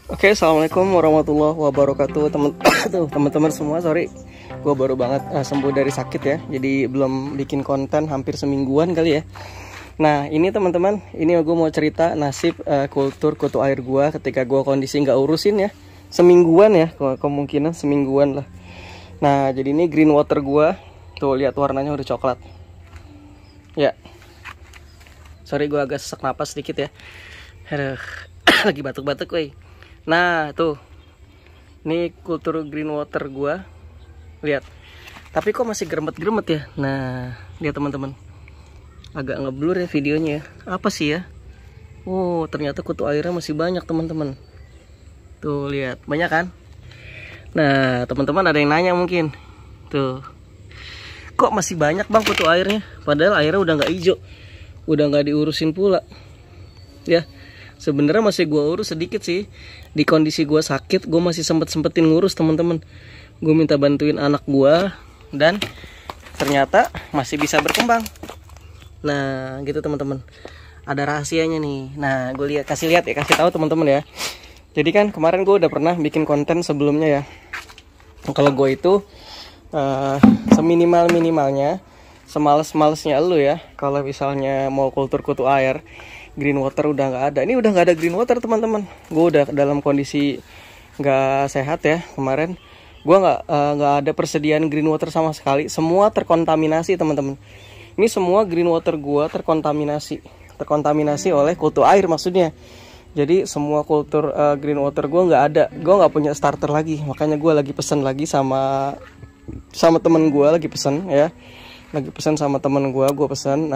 Oke, assalamualaikum warahmatullahi wabarakatuh, teman-teman semua. Sorry, gue baru banget sembuh dari sakit ya, jadi belum bikin konten hampir semingguan kali ya. Nah ini teman-teman, ini gue mau cerita nasib kultur kutu air gue ketika gue kondisi nggak urusin ya, semingguan ya, kemungkinan semingguan lah. Nah jadi ini green water gue, tuh lihat warnanya udah coklat. Ya, sorry gue agak sesak napas sedikit ya. Aduh, lagi batuk-batuk woi. Nah tuh, ini kultur green water gua, lihat. Tapi kok masih geremet-geremet ya. Nah lihat teman-teman, agak ngeblur ya videonya ya. Apa sih ya? Oh ternyata kutu airnya masih banyak teman-teman. Tuh lihat, banyak kan? Nah teman-teman ada yang nanya mungkin, tuh kok masih banyak bang kutu airnya? Padahal airnya udah nggak hijau, udah nggak diurusin pula ya. Sebenarnya masih gue urus sedikit sih. Di kondisi gue sakit, gue masih sempetin ngurus teman-teman. Gue minta bantuin anak gue dan ternyata masih bisa berkembang. Nah gitu teman-teman, ada rahasianya nih. Nah gue kasih tahu teman-teman ya. Jadi kan kemarin gue udah pernah bikin konten sebelumnya ya. Kalau gue itu seminimal-minimalnya, semales-malesnya lu ya, kalau misalnya mau kultur kutu air, green water udah nggak ada. Ini udah nggak ada green water teman-teman. Gue udah dalam kondisi nggak sehat ya kemarin. Gue nggak ada persediaan green water sama sekali. Semua terkontaminasi teman-teman. Ini semua green water gue terkontaminasi oleh kutu air maksudnya. Jadi semua kultur green water gue nggak ada. Gue nggak punya starter lagi. Makanya gue lagi pesen lagi sama temen gue, lagi pesen ya. Lagi pesen sama temen gue pesen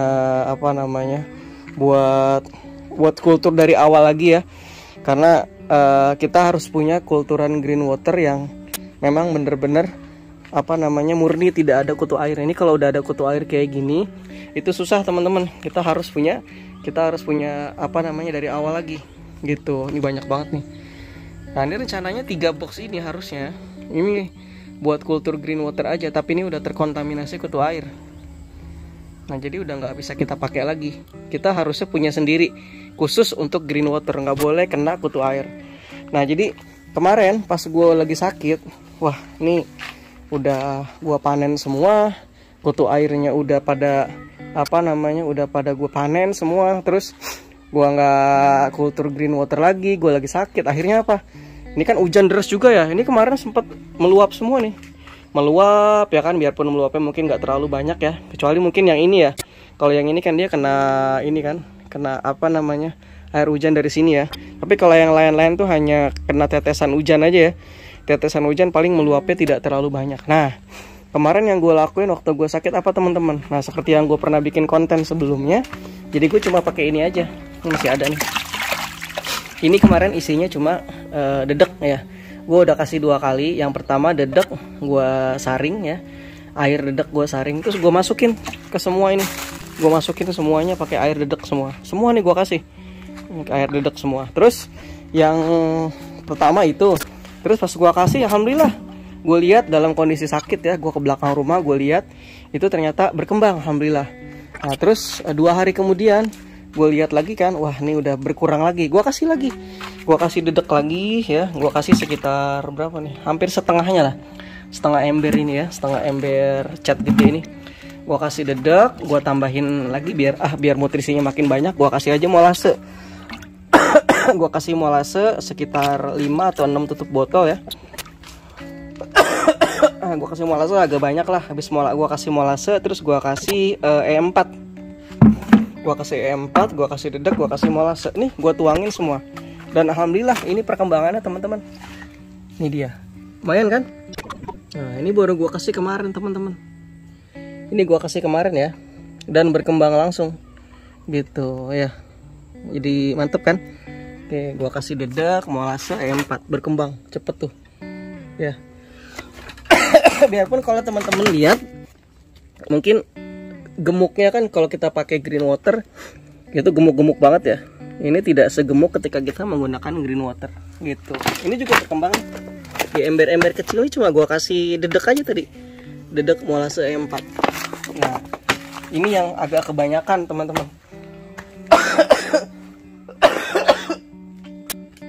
buat kultur dari awal lagi ya, karena kita harus punya kulturan green water yang memang bener-bener murni tidak ada kutu air. Ini kalau udah ada kutu air kayak gini itu susah teman-teman. Kita harus punya dari awal lagi gitu. Ini banyak banget nih. Nah ini rencananya 3 box ini harusnya ini buat kultur green water aja, tapi ini udah terkontaminasi kutu air. Nah jadi udah nggak bisa kita pakai lagi. Kita harusnya punya sendiri khusus untuk green water, nggak boleh kena kutu air. Nah jadi kemarin pas gue lagi sakit, wah ini udah gue panen semua, kutu airnya udah pada udah pada gue panen semua. Terus gue nggak kultur green water lagi, gue lagi sakit. Akhirnya apa? Ini kan hujan deras juga ya. Ini kemarin sempat meluap semua nih. Meluap ya kan, biarpun meluapnya mungkin nggak terlalu banyak ya, kecuali mungkin yang ini ya. Kalau yang ini kan dia kena air hujan dari sini ya. Tapi kalau yang lain-lain tuh hanya kena tetesan hujan aja ya. Tetesan hujan paling meluapnya tidak terlalu banyak. Nah kemarin yang gue lakuin waktu gue sakit apa teman-teman? Nah seperti yang gue pernah bikin konten sebelumnya. Jadi gue cuma pakai ini aja. Ini masih ada nih. Ini kemarin isinya cuma dedek ya. Gue udah kasih 2 kali. Yang pertama dedek gue saring ya, air dedek gue saring, terus gue masukin ke semua ini. Gue masukin semuanya pakai air dedek semua nih gue kasih air dedek semua. Terus yang pertama itu, terus pas gue kasih alhamdulillah, gue lihat dalam kondisi sakit ya, gue ke belakang rumah gue lihat itu ternyata berkembang alhamdulillah. Nah terus 2 hari kemudian gue lihat lagi kan, wah ini udah berkurang lagi. Gue kasih dedek lagi ya. Gue kasih sekitar berapa nih, hampir setengahnya lah, setengah ember ini ya, setengah ember cat gede ini. Gue kasih dedek, gue tambahin lagi biar nutrisinya makin banyak. Gue kasih aja molase. Gue kasih molase sekitar 5 atau 6 tutup botol ya. Gue kasih molase agak banyak lah. Habis gue kasih molase, terus gue kasih E4. Gue kasih E4, gue kasih dedek, gue kasih molase. Nih gue tuangin semua. Dan alhamdulillah ini perkembangannya teman-teman. Ini dia, lumayan kan? Nah ini baru gue kasih kemarin teman-teman. Ini gue kasih kemarin ya, dan berkembang langsung gitu ya. Jadi mantep kan? Oke, gue kasih dedek, molase, E4, berkembang cepet tuh ya. Biarpun kalau teman-teman lihat mungkin gemuknya kan, kalau kita pakai green water itu gemuk-gemuk banget ya. Ini tidak segemuk ketika kita menggunakan green water gitu. Ini juga berkembang di ember-ember kecil. Ini cuma gua kasih dedek aja tadi, dedek molase E4. Nah ini yang agak kebanyakan teman-teman. Aduh sorry.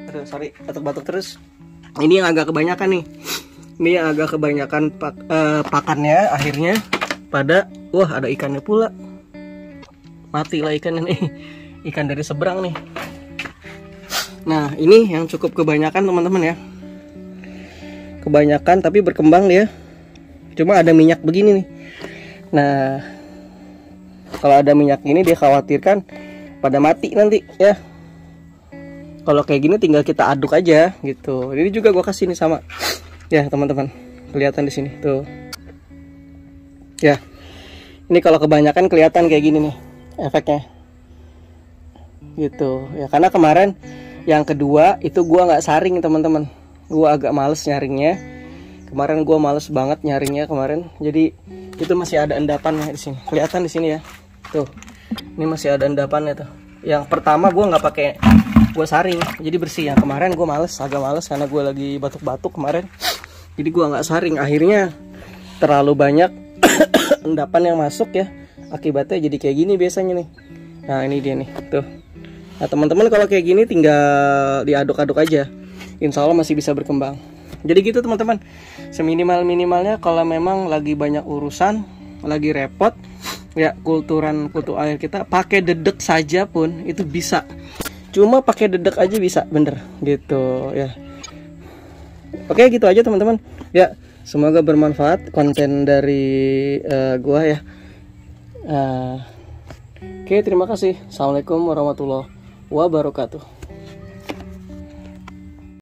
batuk-batuk terus. Ini yang agak kebanyakan nih. Ini yang agak kebanyakan pakannya, akhirnya pada wah ada ikannya pula. Matilah ikannya nih. Ikan dari seberang nih. Nah, ini yang cukup kebanyakan teman-teman ya. Kebanyakan tapi berkembang dia. Cuma ada minyak begini nih. Nah, kalau ada minyak ini dia khawatirkan pada mati nanti ya. Kalau kayak gini tinggal kita aduk aja gitu. Ini juga gua kasih nih sama. Ya, teman-teman. Kelihatan di sini tuh. Ya. Ini kalau kebanyakan kelihatan kayak gini nih efeknya. Gitu. Ya, karena kemarin yang kedua itu gua nggak saring teman-teman, gua agak males nyaringnya. Kemarin gua males banget nyaringnya kemarin. Jadi itu masih ada endapannya di sini. Kelihatan di sini ya. Tuh. Ini masih ada endapannya tuh. Yang pertama gua nggak pakai gua saring, jadi bersih. Yang kemarin gua males, agak males karena gua lagi batuk-batuk kemarin. Jadi gua nggak saring. Akhirnya terlalu banyak endapan yang masuk ya. Akibatnya jadi kayak gini biasanya nih. Nah, ini dia nih. Tuh. Nah, teman-teman kalau kayak gini tinggal diaduk-aduk aja. Insya Allah masih bisa berkembang. Jadi gitu teman-teman. Seminimal-minimalnya kalau memang lagi banyak urusan, lagi repot, ya kultur air kita pakai dedek saja pun itu bisa. Cuma pakai dedek aja bisa, bener gitu ya. Oke, gitu aja teman-teman. Ya, semoga bermanfaat konten dari gua ya. Oke, terima kasih. Assalamualaikum warahmatullahi wabarakatuh.